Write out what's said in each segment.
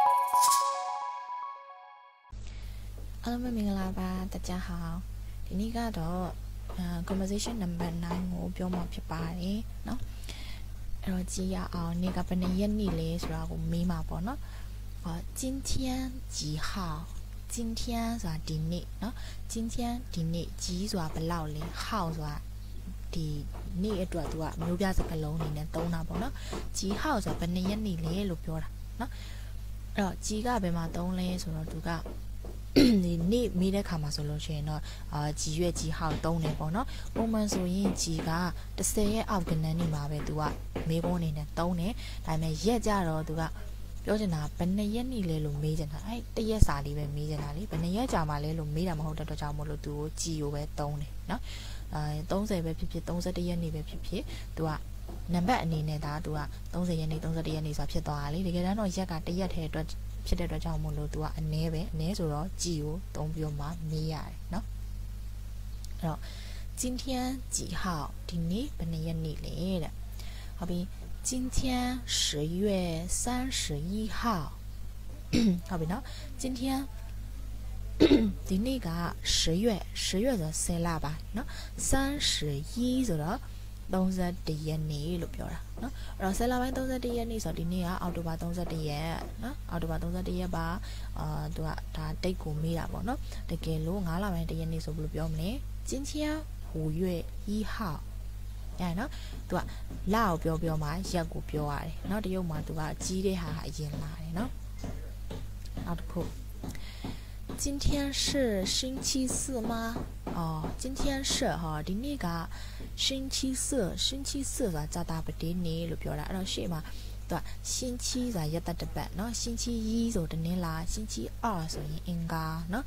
အားလုံးပဲမင်္ဂလာပါ大家好ဒီနေ့ကတော့ conversation number 9ကိုပြောမှာဖြစ်ပါတယ်เนาะအဲ့တော့ကြည့်ရအောင်နေ့ကဘယ်နှစ်ရက်နေ့လဲဆိုတာကိုမေးမှာပေါ့เนาะ今天几号今天ဆိုတာဒီနေ့เนาะ今天ဒီနေ့ကြီးဆိုတာဘယ်လောက်လဲ号ဆိုတာဒီနေ့အတွက်သူကမျိုးပြစကားလုံးအနေနဲ့သုံးတာပေါ့เนาะကြီး号ဆိုတာဘယ်နှစ်ရက်နေ့လဲလို့ပြောတာเนาะအဲ့တော့ကြီးကဘယ်မှာသုံးလဲဆိုတော့သူကဒီနေ့မေးတဲ့ခါမှာဆိုလို့ရှိရင်တော့ကြီးရွက်ကြီးဟောက်တုံးတယ်ပေါ့နော်ပုံမှန်ဆိုရင်ကြီးက10ရဲ့အောက်ကနန်းနေမှာပဲသူကမေးခွန်းအနေနဲ့တုံးတယ်ဒါပေမဲ့ရက်ကြတော့သူကပြောချင်တာဘယ်နှစ်ရက်နေလဲလို့မေးချင်တာအဲ့တရက်စာလေးပဲမေးချင်တာလေဘယ်နှစ်ရက်ကြာမှလဲလို့မေးတာမဟုတ်တဲ့အတွက်ကြောင့်မို့လို့သူကိုကြီးကိုပဲတုံးတယ်နော်30ပဲဖြစ်ဖြစ်31ရက်နေပဲဖြစ်ဖြစ်သူကနံပါတ်အနေနဲ့ဒါသူက30ရက်နေ31ရက်နေဆိုတာဖြစ်သွားတာလေတကယ်တမ်းတော့ရက်ကတရက်ထဲအတွက်ဖြစ်တဲ့အတွက်ကြောင့်မို့လို့သူကအနည်းပဲအနည်းဆိုတော့ကြီးကိုသုံးပြီးမှမေးရတယ်เนาะအဲ့တော့今天几号ဒီနေ့ဘယ်နှစ်ရက်နေ့လဲတဲ့ဟုတ်ပြီ今天10月31号ဟုတ်ပြီเนาะ今天ဒီနေ့က10月ဆို10လပါเนาะ31ဆိုတော့31ရက်နေ့လို့ပြောတာเนาะအဲ့တော့10လပိုင်း31ရက်နေ့ဆိုတော့ဒီနေ့ကအောက်တိုဘာ31ရက်เนาะအောက်တိုဘာ31ရက်ပါသူကဒါတိတ်ကိုမေးတာပေါ့เนาะတကယ်လို့9လပိုင်း1ရက်နေ့ဆိုဘယ်လိုပြောမလဲ今天5月1号အဲ့နော်သူကလကိုပြောမှရက်ကိုပြောရတယ်เนาะတရုတ်မှာသူကကြီးတဲ့ဟာအရင်လာတယ်เนาะနောက်တစ်ခု今天是星期四吗今天是ဒီနေ့က星期四ဆိုတာဇာတာပတိနေ့လို့ပြောတာအဲ့တော့ရှေ့မှာသူက星期ဆိုတာရက်သက်တစ်ပတ်เนาะ星期一ဆိုတနင်္လာ星期二ဆိုရင်အင်္ဂါเนาะ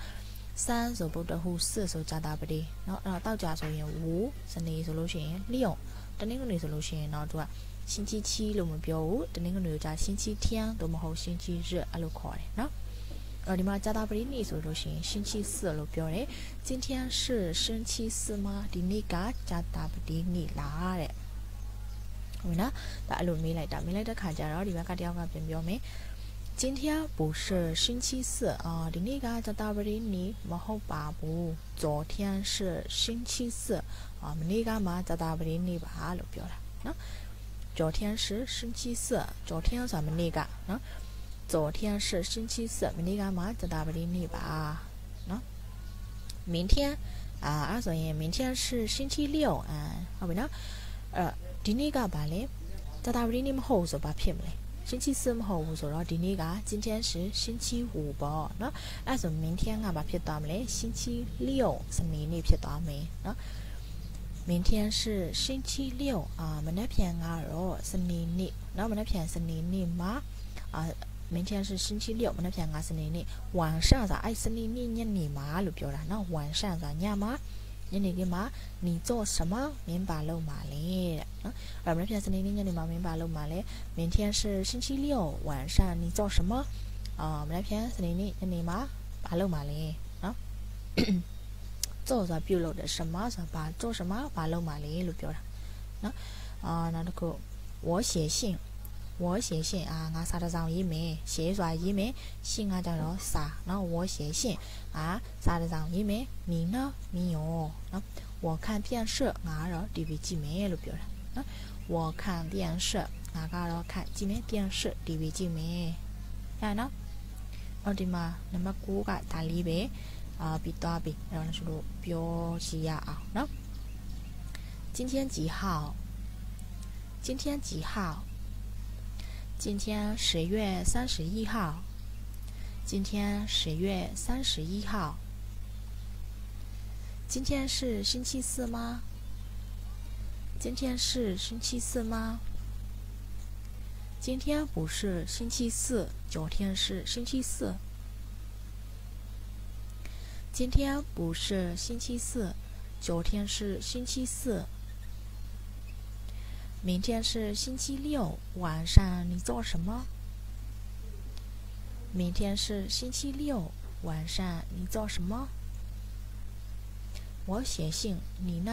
3ဆိုဗုဒ္ဓဟူ4ဆိုဇာတာပတိเนาะအဲ့တော့တောက်ကြဆိုရင်ဝစနေဆိုလို့ရှိရင်လျော့တနင်္ဂနွေဆိုလို့ရှိရင်တော့သူက星期七လို့မပြောဘူးတနင်္ဂနွေက星期天တို့မဟုတ်星期日အဲ့လိုခေါ်တယ်เนาะဒီမှာဇာတာပတိနေ့ဆိုလို့ရှိရင်星期四လို့ပြောတယ်今天是星期四吗ဒီနေ့ကဇာတာပတိနေ့လားတဲ့ဟုတ်နော်ဒါအဲ့လိုမေးလိုက်တဲ့ခါကျတော့ဒီဘက်ကတယောက်ကပြန်ပြောမယ်今天不是星期四ဒီနေ့ကဇာတာပတိနေ့မဟုတ်ပါဘူး昨天是星期四မနေ့ကမှဇာတာပတိနေ့ပါလို့ပြောတာနော်昨天是星期四昨天ဆိုတာမနေ့ကနော်昨天是星期四မနေ့ကမှဇာတာပတိနေ့ပါနော်明天အဲ့ဆိုရင်明天是星期六ဟုတ်ပြီနော်ဒီနေ့ကဘာလဲဇာတာပတိနေ့မဟုတ်ဆိုဘာဖြစ်မလဲ星期四မဟုတ်ဘူးဆိုတော့ဒီနေ့က今天是星期五ပေါ့နော်အဲ့ဆို明天ကဘာဖြစ်သွားမလဲ星期六စနေနေ့ဖြစ်သွားမယ်နော်明天是星期六မနက်ဖြန်ကတော့စနေနေ့เนาะမနက်ဖြန်စနေနေ့မှာ明天是星期六မနက်ဖြန်ကစနေနေ့晚上ဆိုတာအဲ့စနေနေ့ညနေမှာလို့ပြောတာเนาะ晚上ဆိုတာညမှာညနေခင်းမှာ你做什么မင်းပါလုပ်မှာလဲတဲ့เนาะအဲ့မနက်ဖြန်စနေနေ့ညနေမှာမင်းပါလုပ်မှာလဲ明天是星期六晚上你做什么မနက်ဖြန်စနေနေ့ညနေမှာပါလုပ်မှာလဲเนาะ做ဆိုတာပြုလုပ်တယ်什么ဆိုတာဘာ做什么ဘာလုပ်မှာလဲလို့ပြောတာเนาะနောက်တစ်ခု我写信ငါစာတစ်စောင်ရေးမယ်写ဆိုတာရေးမယ်信ကကြတော့စာเนาะ我写信စာတစ်စောင်ရေးမယ်你呢你有เนาะ我看电视ငါကတော့ TV ကြည့်မယ်လို့ပြောတာเนาะ我看电视ငါကတော့看ကြည့်မယ်电视 TV ကြည့်မယ်အဲ့နော်ဒီမှာနံပါတ်9ကဒါလေးပဲပြီးသွားပြီအဲ့တော့ကျွန်တော်ပြောကြည့်ရအောင်เนาะ今天几号今天几号今天10月31号今天10月31号今天是星期四吗今天是星期四吗今天不是星期四昨天是星期四今天不是星期四昨天是星期四明天是星期六晚上你做什么明天是星期六晚上你做什么我写信你呢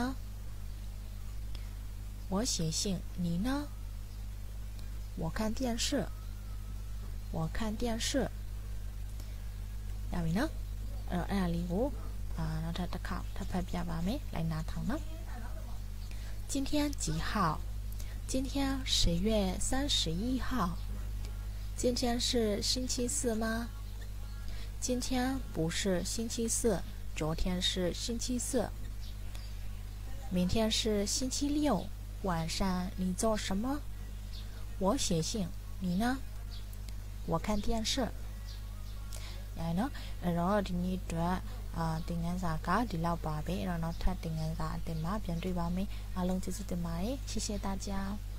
我写信你呢我看电视我我看电视ရပြီနော်အဲ့ဒါလေးကိုနောက်တစ်ခါထပ်ဖတ်ပြပါမယ်လိုက်နာထောင်နော်今天几号今天10月31号今天是星期四吗今天不是星期四昨天是星期四明天是星期六晚上你做什么我写信你呢我看电视ရနော်အဲ့တော့ဒီနေ့အတွက်သင်ခန်းစာကဒီလောက်ပါပဲအဲ့တော့နောက်ထပ်သင်ခန်းစာအသစ်မှာပြန်တွေ့ပါမယ်အားလုံးကျေးဇူးတင်ပါတယ်谢谢大家